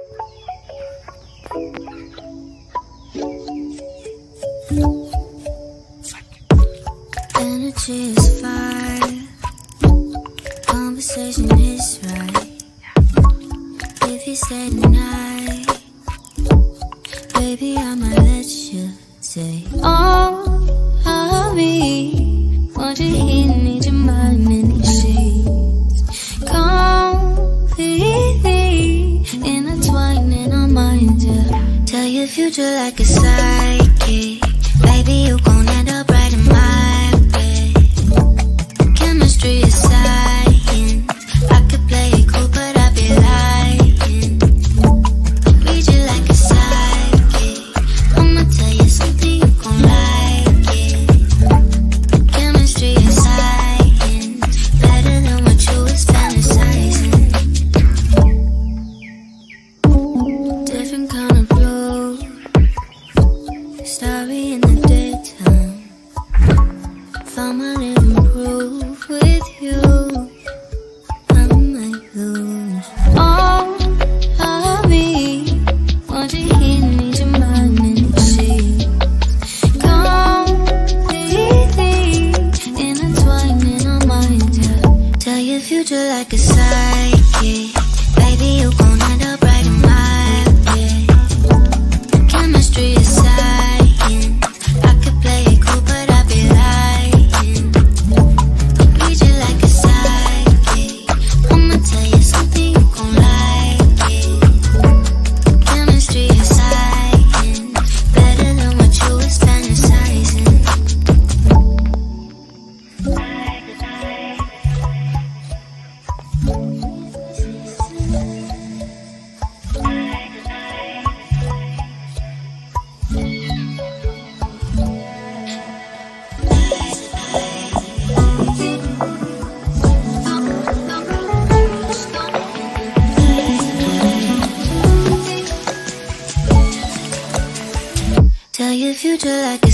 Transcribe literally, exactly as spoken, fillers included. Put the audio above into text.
Energy is fire, conversation is right. If you say tonight, baby, I might let you say, oh, I'll be what you hear, need your mind in these sheets. Completely intertwining our minds, yeah. Tell your future like a psychic, baby, you gon' end up right in my bed. Chemistry is science, I could play it cool, but I'd be lying. Read you like a psychic, I'ma tell you something, you gon' like it. Chemistry is science, better than what you was fantasizing. Different kind of blue, starry in the daytime. Found my living proof with you, I might lose. Oh, I'll be what you hear, need your mind in the sheets. Completely intertwining our minds, yeah. Tell your future like a psychic, baby, you gon' end up right in my bed. Chemistry is science, I could play it cool, but I'd be lying. Read you like a psychic, I'ma tell you something, you gon' like it. Chemistry is science, better than what you was fantasizing. Tell your future like a